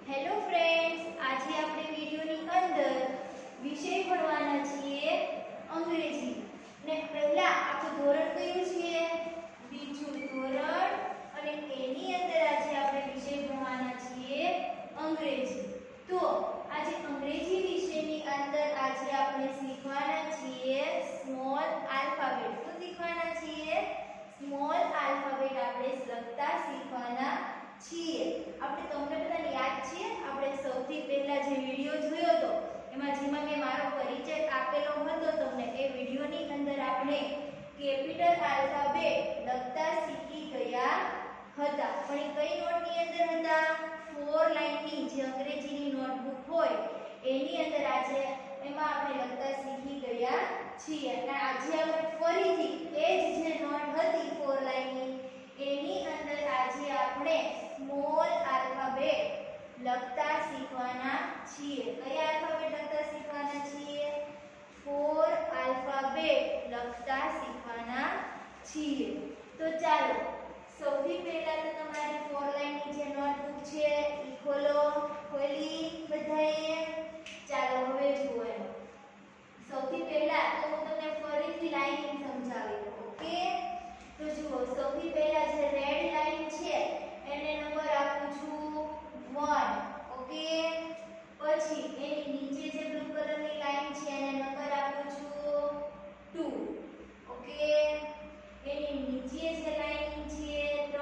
Hello friends, આજે આપણે વિડિયોની અંદર વિષય ભણવાના છીએ અંગ્રેજી. ને પહેલા આપણું ધોરણ કયું છે? બીજું ધોરણ. અને એની અંદર આજે આપણે વિષય ભણવાના છીએ અંગ્રેજી. તો આજે અંગ્રેજી વિષયની અંદર આજે આપણે શીખવાના છીએ સ્મોલ આલ્ફાબેટ. શું શીખવાના છીએ? સ્મોલ આલ્ફાબેટ આપણે લખતા શીખવાના છીએ. આપણે તમને બધાને યાદ છે આપણે સૌથી પહેલા જે વિડિયો જોયો હતો જેમાં મેં મારો પરિચય આપેલો હતો તમને, એ વિડિયોની અંદર આપણે કેપિટલ આલ્ફાબેટ લખતા શીખી ગયા હતા. પણ એ કઈ નોટની અંદર હતા? 4 લાઈનની જે અંગ્રેજીની નોટબુક હોય એની અંદર આજે એમાં આપણે લખતા શીખી ગયા છીએ. અને આજે આપણે ફરીથી એ જ જે નોટ હતી 4 લાઈનની એની અંદર આજે આપણે સ્મોલ આલ્ફાબેટ લખતા શીખવાના છીએ. કયા આલ્ફાબેટ લખતા શીખવાના છીએ? 4 આલ્ફાબેટ લખતા શીખવાના છીએ. તો ચાલો સૌથી પહેલા તો તમારી 4 લાઈનની જે નોટબુક છે એ ખોલો. ખોલી બધાએ? ચાલો હવે જુઓ. એમાં સૌથી પહેલા તો હું તમને ફરીથી લાઈન સમજાવી દઉં. ઓકે, તો જુઓ સૌથી પહેલા જે રેડ લાઈન છે એને નંબર આપું છું 1. ઓકે, પછી એની નીચે જે બ્લુ કલરની લાઈન છે એને નંબર આપું છું 2. ઓકે, એની નીચે જે લાઈન છે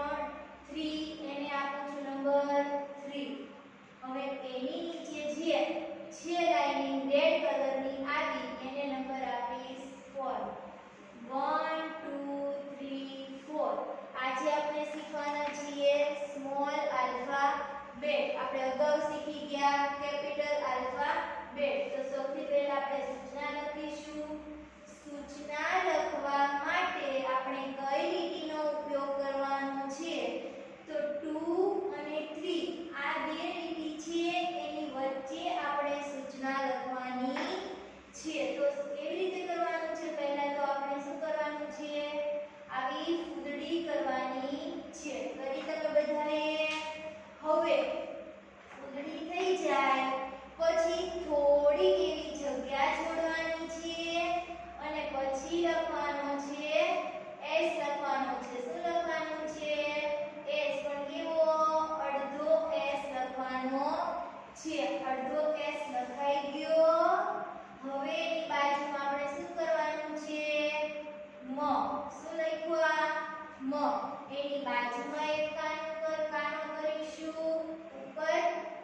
3 એને આપું છું નંબર 3. હવે એની નીચે જે છે લાઈન રેડ કલરની આવી એને નંબર આપીશ 4. 1 2 3 4. આજે આપણે શીખવાના છીએ સ્મોલ આલ્ફાબેટ. આપણે અગાઉ શીખી ગયા કેપિટલ આલ્ફાબેટ. તો સૌથી પહેલા આપણે સૂચના લખીશું. સૂચના લખવા માટે આપણે કઈ લીટીનો ઉપયોગ કરવાનો છે? તો 2 અને 3 આ બે લીટી છે એની વચ્ચે આપણે સૂચના લખવાની છે. તો કેવી રીતે કરવાનું છે? પહેલા તો આપણે શું કરવાનું છે? આવી ફૂદડી કરવાની છે. કરી તમે બધાએ? હવે ફૂદડી થઈ જાય પછી થોડી એવી જગ્યા છોડવાની છે અને પછી લખવાનો છે એસ. લખવાનો છે. શું લખવાનું છે? એસ. પણ કેવો? અડધો એસ લખવાનો છે. અડધો એસ લખાઈ ગયો. હવે એની બાજુમાં આપણે શું કરવાનું છે? મ. શું લખ્યું? મ. એની બાજુમાં એક કાનો કરીશું. ઉપર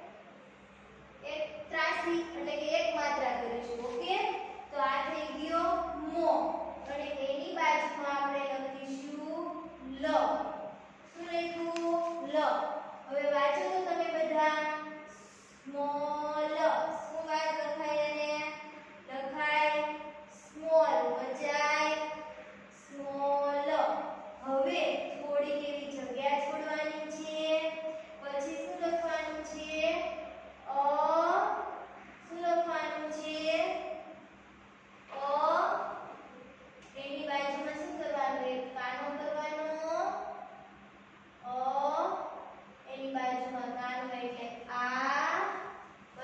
એક ત્રાસી એટલે કે એક માત્રા કરીશું. ઓકે, તો આ થઈ ગયો મો. અને એની બાજુમાં આપણે લખીશું લ. શું લખ્યું? લ. હવે વાંચો તો તમે બધા. સ્મોલ. શું વાત લખાય? એને લખાય સ્મોલ. વચાય સ્મોલ. હવે થોડી એવી જગ્યા છોડવાની છે. પછી શું લખવાનું છે? અ. શું લખવાનું છે? અ. એની બાજુમાં શું કરવાનું? એક કાનો કરવાનો. અ. એની બાજુમાં કાનો એટલે આ.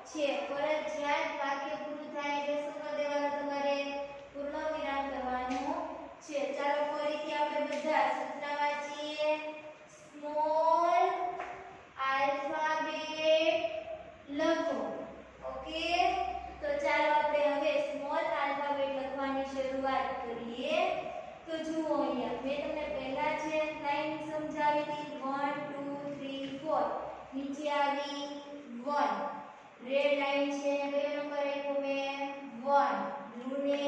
છે ફરજિયાત વાક્ય પૂરું થાય એટલે શું કરી દેવાનું તમારે પૂર્ણ વિરામ કરવાનું છે ચાલો ફરીથી આપણે બધા સૂચના વાંચીએ સ્મોલ આલ્ફાબેટ લખો ઓકે તો ચાલો આપણે હવે સ્મોલ આલ્ફાબેટ લખવાની શરૂઆત કરીએ તો જુઓ અહીંયા મેં તમને પહેલા જે લાઈન સમજાવી હતી 1 2 3 4 નીચે આવી 1 રેડ લાઈન છે કયો નંબર આપ્યો મેં 1 બ્લુ ને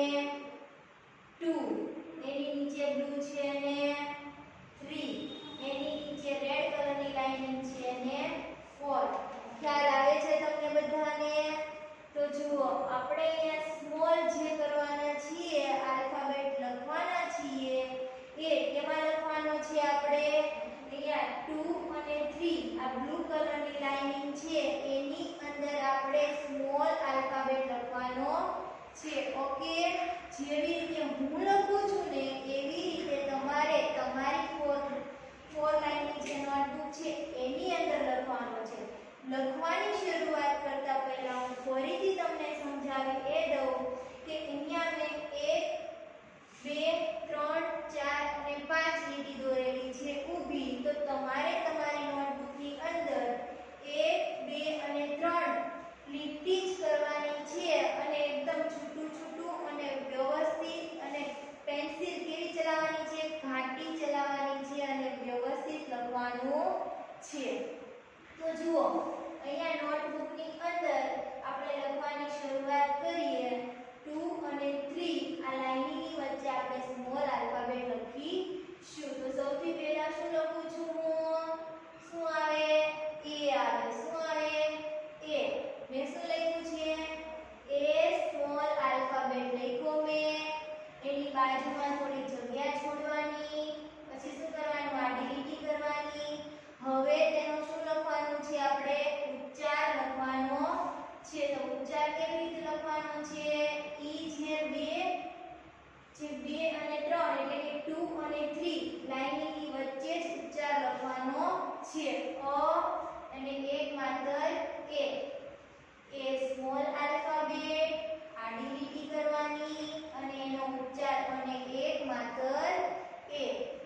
2 એની નીચે બ્લુ છે ને 3 એની નીચે રેડ કલરની લાઈન છે ને 4 ખ્યાલ આવે છે તમને બધાને તો જુઓ આપણે અહીંયા સ્મોલ જે કરવાના છીએ આલ્ફાબેટ લખવાના છીએ એ કેમાં લખવાનો છે આપણે અહીંયા 2 અને 3 આ બ્લુ કલરની લાઇનિંગ છે એની અંદર આપણે સ્મોલ આલ્ફાબેટ લખવાનો છે ઓકે જેવી રીતે હું લખું છું ને એવી રીતે તમારે તમારી ફોર લાઇનની જે નોટબુક છે એની અંદર લખવાનો છે લખવાની શરૂઆત કરતા પહેલા હું ફરીથી તમને સમજાવી એ દઉં કે અહીંયા મેં 1 2 3 4 અને 5 લીટી દોરેલી છે ઊભી તો તમારે તમારી નોટબુકની અંદર 1 2 અને 3 લીટી જ કરવાની છે અને એકદમ છૂટું છૂટું અને વ્યવસ્થિત અને પેન્સિલ કેવી ચલાવવાની છે ઘાટી ચલાવવાની છે અને વ્યવસ્થિત લખવાનું છે તો જુઓ અહીંયા નોટબુકની અંદર આપણે લખવાની શરૂઆત કરીએ 2 અને 3 આ લાઈનની વચ્ચે આપણે સ્મોલ આલ્ફાબેટ લખીશું તો સૌથી પહેલા શું લખું છું હું શું આવે એ આવે શું આવે એ મેં શું લખ્યું છે એ સ્મોલ આલ્ફાબેટ લખ્યો મેં એની બાજુમાં થોડી જગ્યા છોડવાની પછી શું કરવાનું આડી લીટી કરવાની હવે તેનો શું લખવાનું છે આપણે ઉચ્ચાર લખવાનો છે તો ઉચ્ચાર કેવી રીતે લખવાનો છે ઈ જે 2 અને 3 એટલે કે 2 અને 3 લાઈનની વચ્ચે જ ઉચ્ચાર લખવાનો છે અ અને એક માત્ર એ સ્મોલ આલ્ફાબેટ આડી લીટી કરવાની અને એનો ઉચ્ચાર અને એક માત્ર એ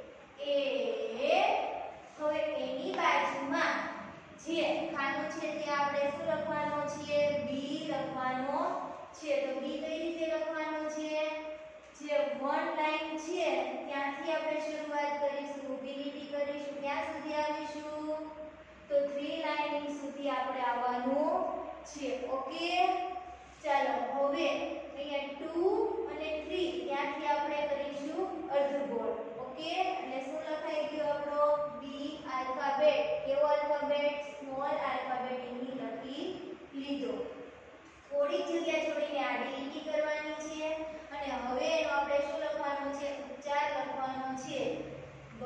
હવે એની બાજુમાં જે ખાનું છે તે આપણે શું લખવાનો છે બી લખવાનો છે તો બી કઈ રીતે લખવાનો છે જે 1 લાઈન છે ત્યાંથી આપણે શરૂઆત કરીશું ઊભી લીટી કરીશું ક્યાં સુધી આવીશું તો 3 લાઈન સુધી આપણે આવવાનું છે ઓકે ચાલો હવે અહીંયા 2 અને 3 ત્યાંથી આપણે કરીશું અર્ધગોળ ઓકે એટલે શું લખાઈ ગયો આપણો બી આલ્ફાબેટ કેવો આલ્ફાબેટ સ્મોલ આલ્ફાબેટ એની લખી લીધો થોડી જગ્યા છોડીને આડી લીટી કરવાની છે અને હવે એનો આપણે શું લખવાનું છે ઉચ્ચાર લખવાનો છે બ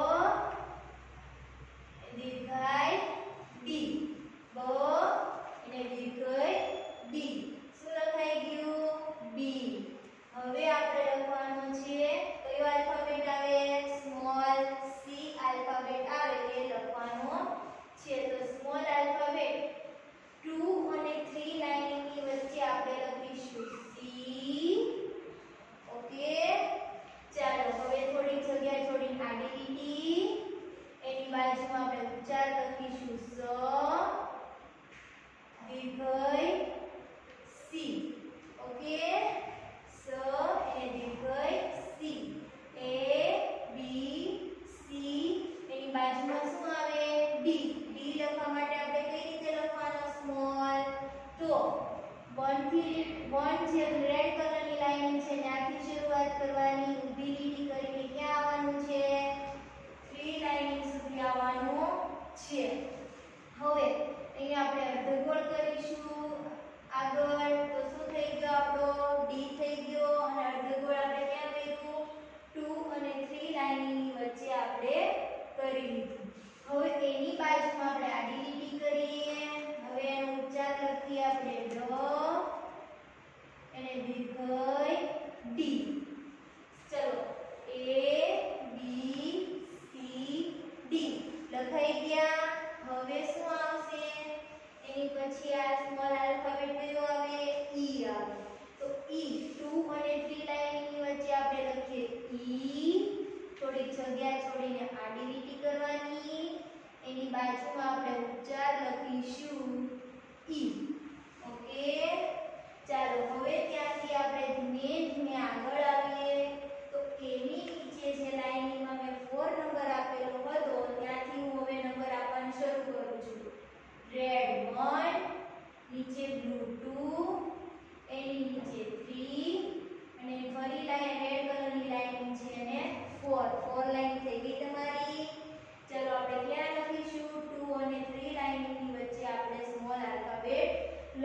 દીર્ઘાય ડી બ અને દીર્ઘાય ડી શું લખાઈ ગયું બી હવે આપણે લખવાનું છે કયો આલ્ફાબેટ આવે સ્મોલ સી આલ્ફાબેટ આવે એ લખવાનો છે તો સ્મોલ આલ્ફાબેટ 2 અને 3 લાઈનની વચ્ચે આપણે લખીશું સી ઓકે ચાલો હવે થોડી જગ્યા છોડીને આડી લીટી એની બાજુમાં આપણે ઉચ્ચાર લખીશું સ દીર્ઘય સી ઓકે સ અને દીર્ઘય સી એ બી સી એની બાજુમાં શું આવે ડી ડી લખવા માટે આપણે કઈ રીતે લખવાનો સ્મોલ તો 1 જે રેડ કલરની લાઈન છે ત્યાંથી શરૂઆત કરવાની ઊભી લીટી કરીને ક્યાં આવવાનું છે 3 લાઈન સુધી આવવાનું છે હવે અહીંયા આપણે અર્ધગોળ કરીશું આગળ તો શું થઈ ગયો આપણો ડી થઈ ગયો અને અર્ધગોળ આપણે ક્યાં કર્યું 2 અને 3 લાઈનની વચ્ચે આપણે કરી લીધું હવે એની બાજુમાં આપણે આડી લીટી કરીએ હવે એનો ઉચ્ચાર લખીએ આપણે ડ અને દીર્ઘય ડી ચલો એ બી સી ડી લખાઈ ગયા હવે શું આવશે એની પછી આ સ્મોલ આલ્ફા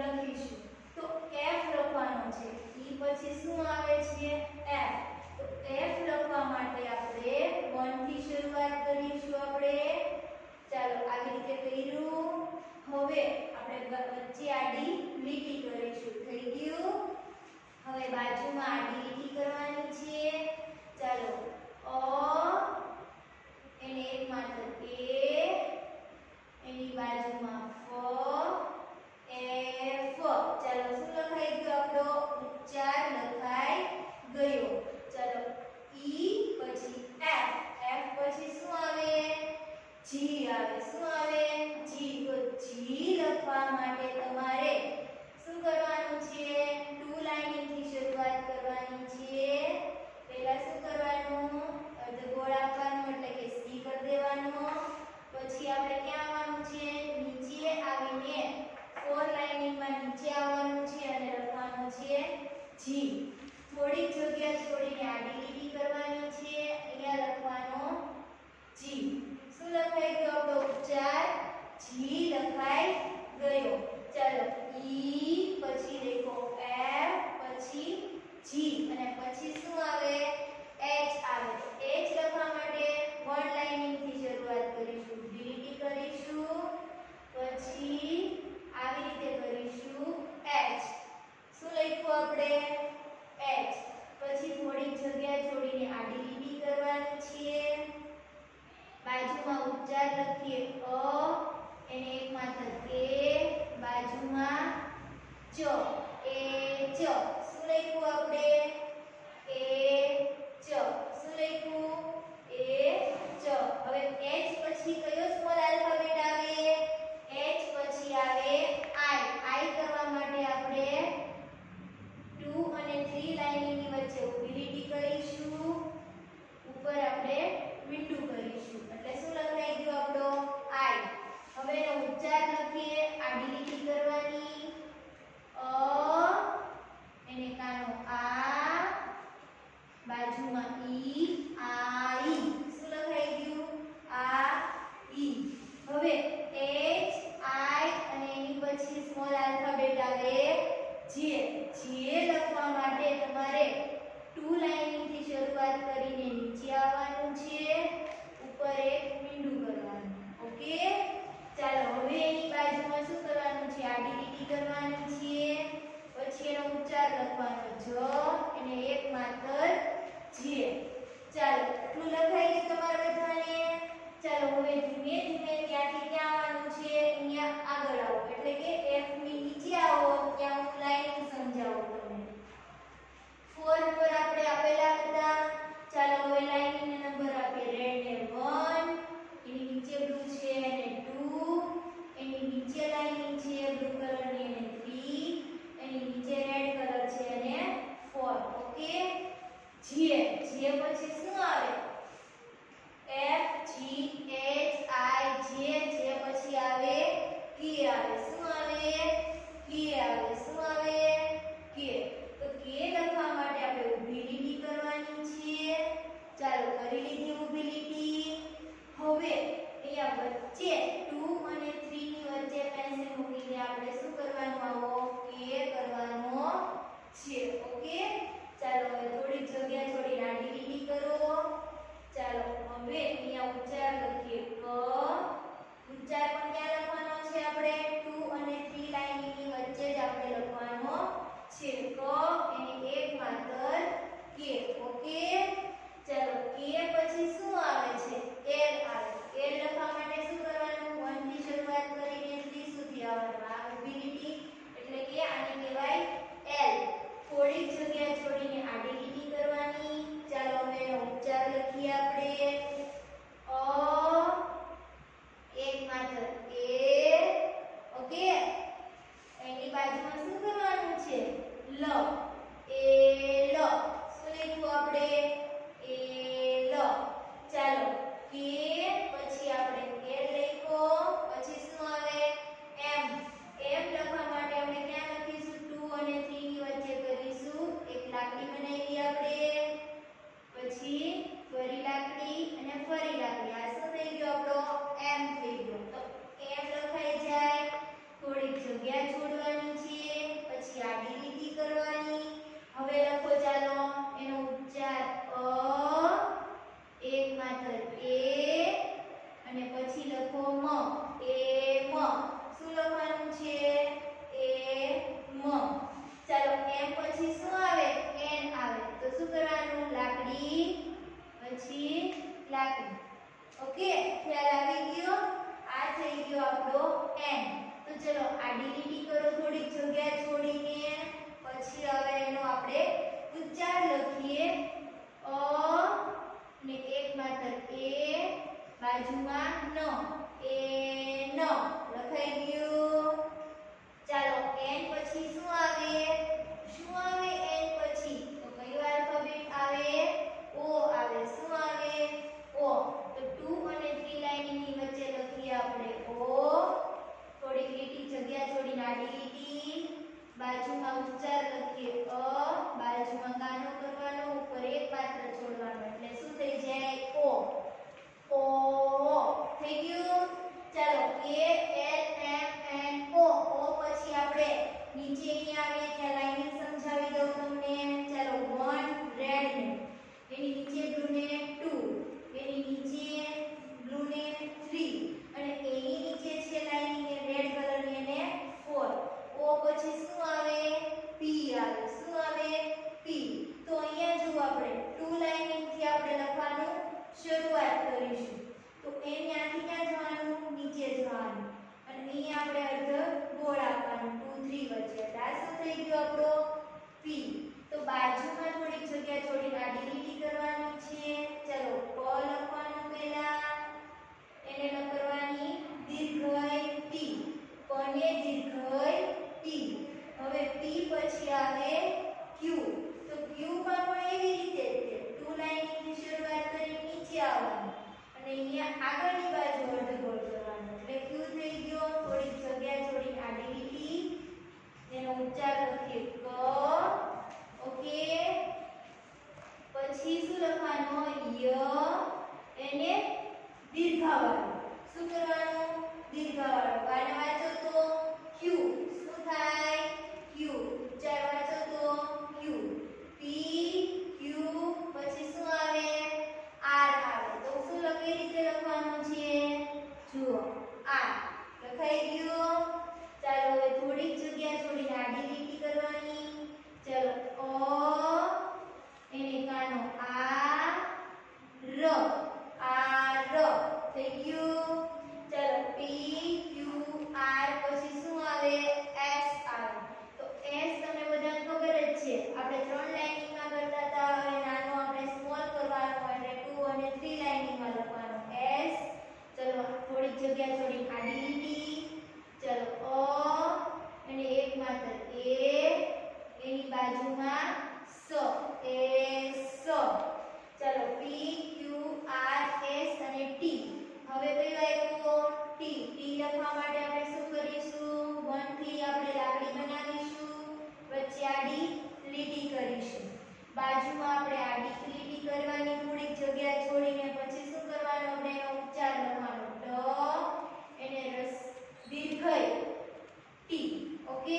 લખીશું. તો F લખવાનો છે. E પછી શું આવે છે? F. તો F લખવા માટે આપણે 1 થી શરૂઆત કરીશું આપણે. ચાલો આવી રીતે કર્યું. હવે આપણે વચ્ચે આડી લીટી કરીશું. થઈ ગયું. હવે બાજુમાં આડી લીટી કરવાની છે. ચાલો અ એને એક માત્ર એ, એની બાજુમાં ફ, એફ. ચાલો શું લખાઈ ગયો? આપણો ઉચ્ચાર લખાઈ ગયો. ચાલો ઈ પછી એફ. એફ પછી શું આવે? જી આવે. શું આવે? જી. તો જી લખવા માટે તમારે શું કરવાનું છે? ટુ લાઇનિંગ થી શરૂઆત કરવાની છે. પહેલા શું કરવાનું? અર્ધગોળ આપવાનું એટલે કે સી કરી દેવાનો. પછી આપણે ક્યાં આવવાનું છે? નીચે આવીને ફોર લાઇનિંગમાં નીચે આવવાનું છે અને લખવાનું છે જી. થોડી જગ્યા છોડીને આડી લીટી કરવાની છે. અહીંયા લખવાનો જી. શું લખાઈ ગયો? આપણો ઉચ્ચાર જી લખાઈ ગયો. ચાલો ઈ પછી લખો એફ પછી જી અને પછી શું આવે? એચ આવે. એચ લખવા માટે વન લાઇનિંગ થી શરૂઆત કરીશું. લીટી કરીશું. પછી આવી રીતે કરીશું એચ. શું લખ્યું આપણે? એચ. પછી થોડી જગ્યા છોડીને આડી લીટી કરવાની છે. બાજુમાં ઉચ્ચાર લખીએ અ, એને એક માત્ર એ, બાજુમાં ચ, એ ચ. શું લખ્યું આપણે? એ ચ. શું લખ્યું? એ ચ. હવે એચ પછી કયો સ્મોલ આલ્ફાબેટ આવે? એચ પછી આવે આઈ. આઈ કરવા માટે આપણે 2 અને 3 લાઇનની વચ્ચે ઊભી લીટી કરીશું. ઉપર આપણે મીંડું કરીશું. એટલે શું લખાઈ ગયું? આપણો આઈ. હવે એનો ઉચ્ચાર લખીએ. આડી લીટી કરવાની. અ, એને કાનો આ, બાજુમાં ઈ, આઈ. શું લખાઈ ગયું? આ ઈ. હવે એચ, આઈ અને એની પછી સ્મોલ આલ્ફાબેટ આવે જે. જે લખવા માટે તમારે ટુ લાઇનિંગ થી શરૂઆત કરીને નીચે આવવાનું છે. ઉપર એક મીંડું કરવાનું. ઓકે. ચાલો હવે એની બાજુમાં શું કરવાનું છે? આડી લીટી કરવાની છે. પછી એનો ઉચ્ચાર લખવાનો જ, એને એક માત્ર જે. ચાલો એટલું લખાઈ ગયું તમારે બધાને? ચાલો હવે ધીમે ધીમે ત્યાંથી ક્યાં આવવાનું છે? અહીંયા આગળ આવો. એટલે કે એફ ની નીચે આવો. ત્યાં હું લાઈન સમજાવું તમને. 4 નંબર આપણે આપેલા હતા. ચાલો હવે લાઈન ને નંબર આપીએ. રેડ ને 1, એની નીચે બ્લુ છે અને 2, એની નીચે લાઈન છે બ્લુ કલરની અને 3, એની નીચે રેડ કલર છે અને 4. ઓકે. જે. જે પછી શું આવે? એફ, જી, એચ, આઈ, જે. જે પછી આવે કે આવે. શું આવે? કે આવે. શું આવે? કે. તો કે લખવા માટે આપણે ઊભી લીટી કરવાની છે. ચાલો કરી લીધી ઊભી લીટી. હવે અહીંયા વચ્ચે 2 અને 3 ની વચ્ચે પેન્સિલ મૂકીને આપણે શું કરવાનું? આવો કે કરવાનો છે. ઓકે. ચાલો હવે થોડી જગ્યા છોડીને આડી લીટી કરો. ચાલો હવે અહીંયા ઉચ્ચાર લખીએ ક. ઉચ્ચાર પણ ક્યાં લખવાનો છે? આપણે 2 અને 3 લાઇનની વચ્ચે જ આપણે લખવાનો છે. ક એને એક માત્ર કે. ઓકે. ચાલો કે પછી શું આવે છે? એલ આવે. એલ લખવા માટે શું કરવાનું? 1 થી શરૂઆત કરીને 3 સુધી આવવાનું. આ ઊભી લીટી એટલે કે આને કહેવાય એલ. થોડી જગ્યા છોડીને આડી લીટી કરવાની. ચાલો હવે એનો ઉચ્ચાર લખીએ આપણે. અ, એક માત્ર એ. ઓકે. એની બાજુમાં શું કરવાનું છે? લ. એ લ. શું લખ્યું આપણે? એ લ. ચાલો કે પછી આપણે એ લખ્યો. પછી શું આવે? એમ. થઈ ગયો આપણો n. તો ચલો આડી લીટી કરો થોડીક જગ્યા છોડીને. પછી હવે એનો આપણે ઉચ્ચાર લખીએ અ ને એક માત્ર એ બાજુમાં ન એ ન લખાઈ ગયું. ચાલો n પછી શું આવે n પછી? તો કયો આલ્ફાબેટ આવે? o આવે. શું આવે? o. તો 2 અને 3 લાઈનિંગ ની વચ્ચે લખીએ આપણે o. થોડીક લીટી જગ્યા છોડીને આડી લીટી, બાજુમાં ઉચ્ચાર લખીએ અ, બાજુમાં કાનો કરવાનો, ઉપર એક પાત્ર છોડવાનો એટલે શું થઈ જાય? ઓ. ઓ થઈ ગયું. ચાલો કે એલ એમ એન ઓ. ઓ પછી આપણે નીચે અહીંયા આવે ત્યાં લાઈનિંગ સમજાવી દઉં તમને. ચાલો 1 રેડ ને, એની નીચે બ્લુ ને 2, એની નીચે બ્લુ ને 3 અને એની નીચે છે લાઈનિંગ એ રેડ કલર ની એને 4. ઓ પછી શું આવે? પી આવે. શું આવે? પી. તો અહીંયા જો આપણે 2 લાઈનિંગ થી આપણે લખવાનું શરૂઆત કરીશું. તો એ ત્યાંથી ક્યાં જવાનું? નીચે જવાનું અને અહીંયા આપણે અર્ધ ગોળ આપવાનું 2 3 વચ્ચે. આ શું થઈ ગયું આપણો? પી. તો બાજુમાં થોડીક જગ્યા છોડીને આડી લીટી કરવાની છે. ચલો પ લખવાનું પહેલા, એને ન કરવાની દીર્ઘઈ ટી. પને દીર્ઘઈ ટી. હવે પી પછી આવે ક્યુ. તો ક્યુ માં પણ એવી રીતે છે 2 લાઈન થી શરૂઆત કરી નીચે આવવાનું અને અહીંયા આગળની બાજુ અર્ધગોળ કરવાનો એટલે ક્યુ થઈ ગયો. થોડીક જગ્યા છોડીને આડી લીટી, એનો ઉચ્ચાર લખીએ ક. ઓકે. પછી શું લખવાનો? ય. એને દીર્ઘાવાળો. શું કરવાનું? દીર્ઘાવાળો. કાને વાંચો તો ક્યુ. શું થાય? ક્યુ. ઉચ્ચાર વાંચો તો ક્યુ. પી ક્યુ પછી શું આવે? આર આવે. તો શું કઈ રીતે લખવાનું છે? જુઓ આ લખાઈ ગયું. ચાલો હવે થોડીક જગ્યા છોડીને આડી લીટી કરવાની. ચલો અ, એને કાનો આ ર. આ ર થઈ ગયું. ચલો પી ક્યુ આર પછી શું આવે? એસ આવે. તો એસ તમને બધાને ખબર જ છે, આપણે 3 લાઈનિંગમાં કરતા હતા. હવે નાનો આપણે સ્મોલ કરવાનો એટલે 2 અને 3 લાઈનિંગમાં લખવાનો એસ. ચલો થોડીક જગ્યા છોડીને આડી લીટી. ચલો અ અને એક માત્ર એ, એની બાજુમાં સ એ સ. ચલો પી ક્યુ આર એસ અને ટી. હવે કયો આવ્યો? ટી. ટી લખવા માટે આપણે શું કરીશું? 1 થી આપણે લાકડી બનાવીશું, વચ્ચે આડી લીટી કરીશું. બાજુમાં આપણે આડી લીટી કરવાની થોડીક જગ્યા છોડીને પછી શું કરવાનું? આપણે એનો ઉચ્ચાર લખવાનો ટ, એને દીર્ઘઈ ટી. ઓકે.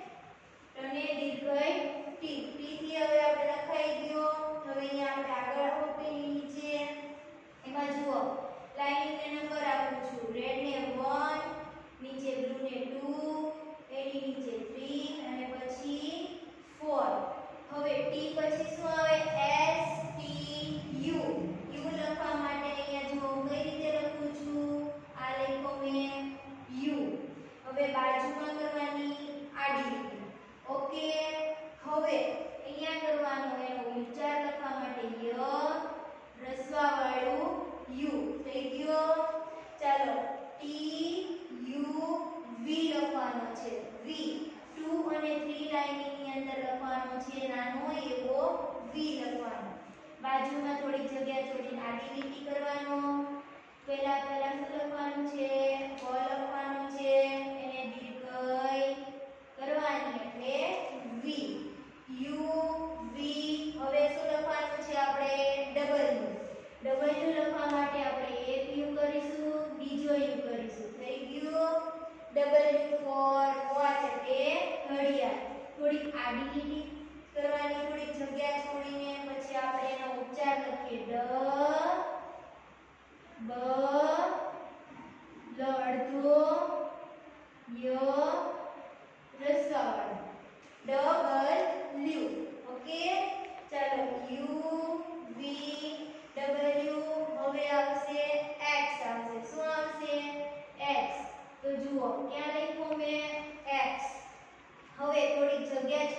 અને દીર્ઘઈ ટી. ટી થી હવે આપણે લખાઈ ગયો. હવે અહીંયા આપણે આગળ ઓપીની નીચે એમાં જુઓ લાઈનિંગ ને નંબર આપું છું. રેડ ને 1, નીચે બ્લુ ને 2, એની નીચે 3 અને પછી 4. હવે ટી પછી શું આવે? S T U. યુ લખવા માટે અહીંયા જુઓ કઈ રીતે લખું છું? આ લખ્યો મેં યુ. હવે બાજુમાં કરવાની આડી લીટી. ઓકે. હવે અહીંયા કરવાનો એનો ઉચ્ચાર લખવા માટે ય, રસ્વા વાળું યુ થઈ ગયો. ચાલો ટી યુ વી લખવાનો છે. વી 2 અને 3 લાઈનિંગ ની અંદર લખવાનો છે નાનો એવો વી લખવાનો. બાજુમાં થોડીક જગ્યા છોડીને આડી લીટી કરવાનો. પહેલા શું લખવાનું છે? પ લખવાનું છે, એને દીર્ઘઈ કરવાની એટલે વી. યુ વી. હવે શું લખવાનું છે આપણે? ડબલ્યુ. ડબલ્યુ લખવા માટે આપણે એક યુ કરીશું, બીજો યુ કરીશું. થઈ ગયું. ડબલ્યુ ફોર વોચ એટલે ઘડિયાળ. થોડીક આડી લીટી કરવાની, થોડીક જગ્યા છોડીને પછી આપણે એનો ઉચ્ચાર લખીએ ડ, બ, લ અડધો, ય, રસ્વાવાળો ડબલ્યુ. ઓકે. ચાલો યુ વી ડબલ્યુ. હવે આવશે એક્સ આવશે. શું આવશે? એક્સ.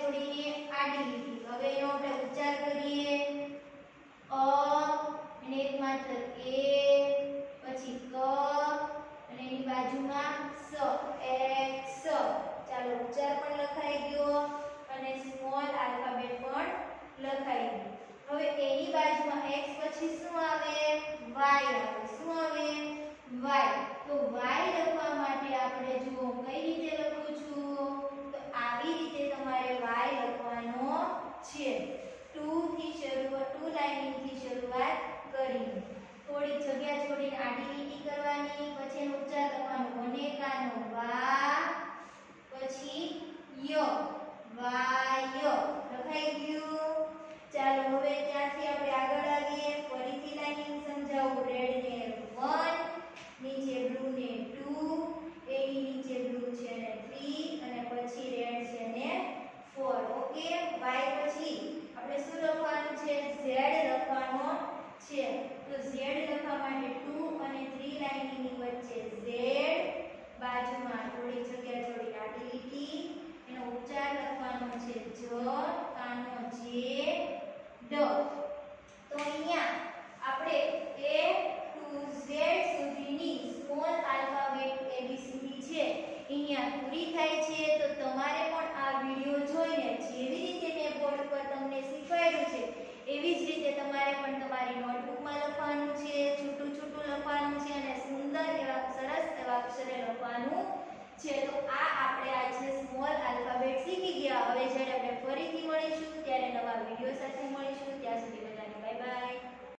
છોડીને આડી લીટી. હવે એનો આપણે ઉચ્ચાર કરીએ. અ અને એક માત્ર એ, પછી ક અને એની બાજુમાં સ, એક્સ. ચાલો ઉચ્ચાર પણ લખાઈ ગયો અને સ્મોલ આલ્ફાબેટ પણ લખાઈ ગયું. હવે એની બાજુમાં x પછી શું આવે? y આવે. શું આવે? y. તો y લખવા માટે આપણે જુઓ કઈ રીતે લખું છું, તો આવી રીતે તમારે y લખવાનો છે. 2 થી શરૂઆત, 2 લાઇનિંગ થી શરૂઆત કરીને થોડી જગ્યા છોડીને આડી લીટી કરવાની, પછી એનો ઉચ્ચાર લખવાનો વનેકાનો વા, પછી ય, વાય. લખાઈ ગયું. ચાલો હવે ત્યાંથી આપણે આગળ આવીએ. ફરીથી લાઇનિંગ સમજાવું. રેડ ને 1, નીચે બ્લુ ને 2, એની નીચે બ્લુ છે ને 3 અને પછી રેડ છે ને 4. ઓકે. y પછી આપણે શું લખવાનું છે? z લખવાનો છે. તો z લખવા માટે 2 અને 3 લાઇનની વચ્ચે z, બાજુમાં થોડી જગ્યા છોડી આડી લીટી. એનો ઉચ્ચાર લખવાનો છે જ, કાનો જે, ડ. તો અહીંયા આપણે a to z સુધીની સ્મોલ આલ્ફાબેટ ABCD છે અહીંયા પૂરી થાય છે. તો તમારે પણ આ વિડિયો જોઈને જેવી રીતે મેં બોર્ડ પર તમને શીખવાડ્યું છે એવી જ રીતે તમારે પણ તમારી નોટબુકમાં લખવાનું છે, છૂટું છૂટું લખવાનું છે અને સુંદર એવા સરસ એવા અક્ષરે લખવાનું છે. તો આ આપણે આજે સ્મોલ આલ્ફાબેટ શીખી ગયા. હવે જ્યારે આપણે ફરીથી મળીશું ત્યારે નવા વિડિયો સાથે મળીશું.